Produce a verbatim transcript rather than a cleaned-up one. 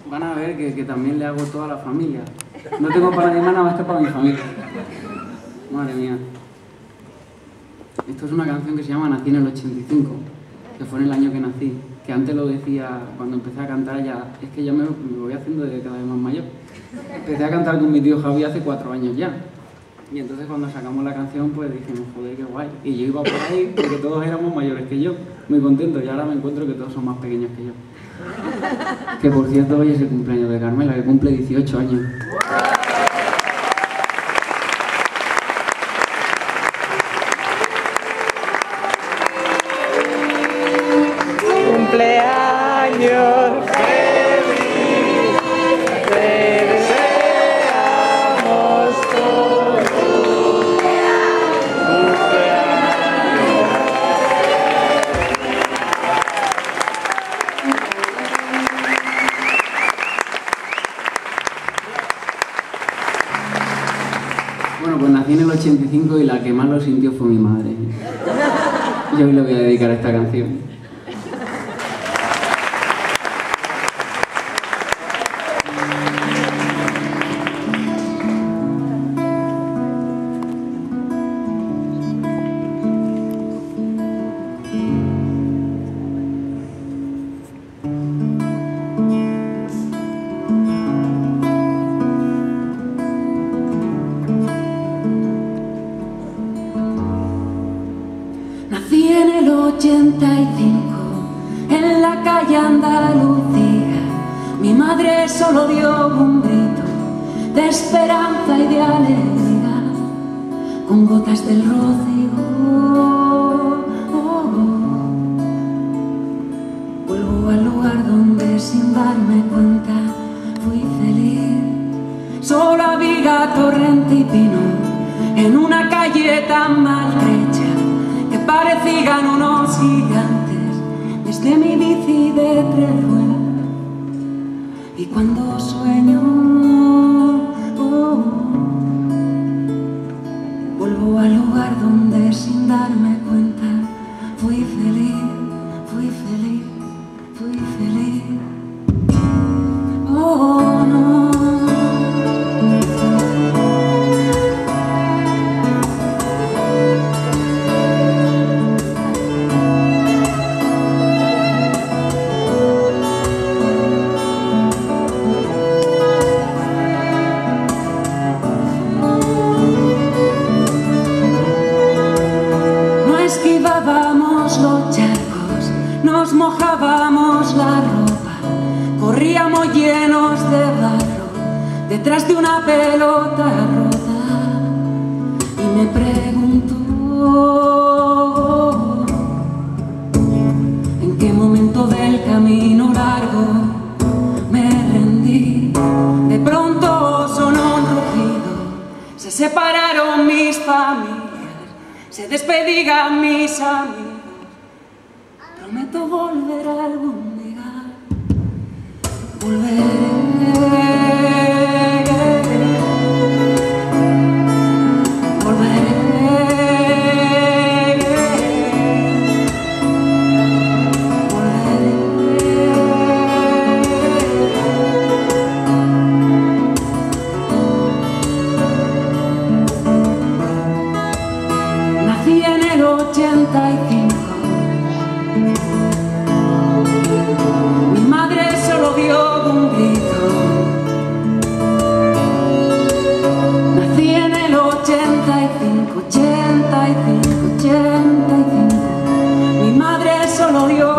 van a ver que, que también le hago toda la familia. No tengo para nadie más nada más que para mi familia. Madre mía. Esto es una canción que se llama Nací en el ochenta y cinco, que fue en el año que nací. Que antes lo decía, cuando empecé a cantar ya, es que ya me, me voy haciendo de cada vez más mayor. Empecé a cantar con mi tío Javi hace cuatro años ya. Y entonces cuando sacamos la canción, pues dijimos, joder, qué guay. Y yo iba por ahí porque todos éramos mayores que yo, muy contento. Y ahora me encuentro que todos son más pequeños que yo. Que por cierto, hoy es el cumpleaños de Carmela, que cumple dieciocho años. Cumpleaños feliz, te deseamos todos. Bueno, pues nací en el ochenta y cinco y la que más lo sintió fue mi madre. Yo hoy le voy a dedicar esta canción. Nací en el ochenta y cinco, en la calle Andalucía. Mi madre solo dio un grito de esperanza y de alegría, con gotas del rocío. Oh, oh. Vuelvo al lugar donde sin darme cuenta fui feliz. Solo había torrente y pino en una calle tan maltrecha que parecían unos gigantes desde mi bici de tres ruedas. Y cuando sueño, oh, vuelvo al lugar donde sin darme cuenta fui feliz, fui feliz, fui feliz. Oh, no. Esquivábamos los charcos, nos mojábamos la ropa, corríamos llenos de barro detrás de una pelota rota. Y me preguntó en qué momento del camino largo me rendí. De pronto sonó un rugido, se separaron mis familias, se despedían mis amigos. Prometo volver algún día, volveré, volveré, volveré. Nací en el ochenta y cinco, mi madre solo dio un grito. Nací en el ochenta y cinco, ochenta y cinco, ochenta y cinco, mi madre solo dio